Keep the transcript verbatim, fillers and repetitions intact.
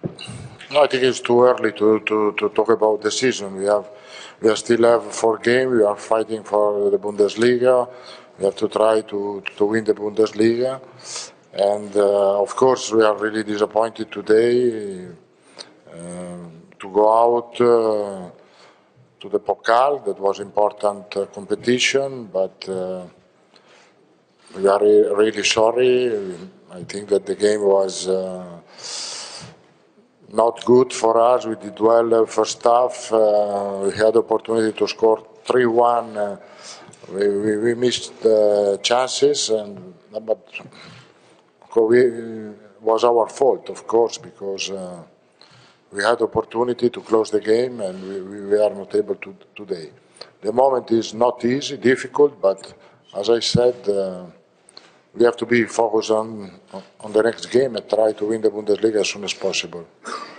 No, I think it's too early to, to, to talk about the season. We have we are still have four games. We are fighting for the Bundesliga. We have to try to, to win the Bundesliga. And uh, of course, we are really disappointed today uh, to go out uh, to the Pokal. That was important uh, competition, but uh, we are re- really sorry. I think that the game was. Uh, Not good for us. We did well uh, first half. Uh, we had opportunity to score three one. Uh, we, we, we missed uh, chances, and but we, it was our fault, of course, because uh, we had opportunity to close the game, and we, we are not able to today. The moment is not easy, difficult, but as I said. Uh, we have to be focused on on the next game and try to win the Bundesliga as soon as possible.